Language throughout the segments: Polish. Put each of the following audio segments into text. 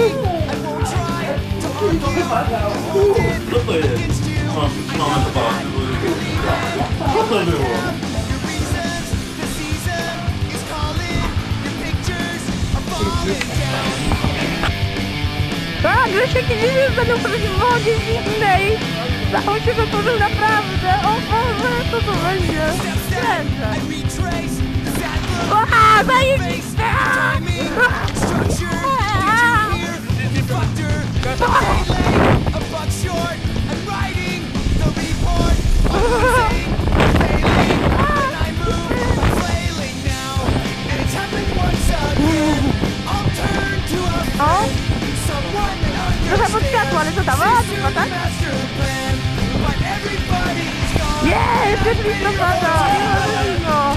Co to jest? Mamy to pałac. Co to było? Tak, Grzesiek nie będą w wodzie zimnej. Zachód się zatworzył naprawdę. O Boże, co to będzie? Śledże. Aha, zajebiste! O? Trochę pod światło, ale co tam? O, tak? Nie, jeszcze jest listopada! No.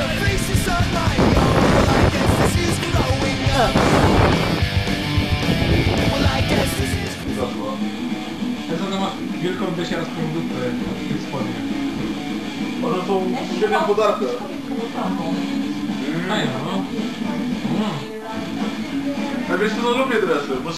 Taka ma wielką desiarstwą dupę w tym spodnie. One są świetne podarka. A ja no. A wiesz co, no lubię dresy.